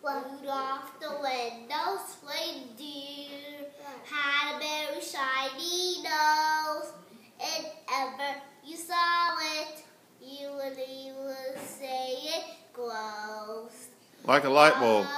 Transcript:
Rudolph the red-nosed reindeer had a very shiny nose. If ever you saw it, you would say it glows. Like a light bulb.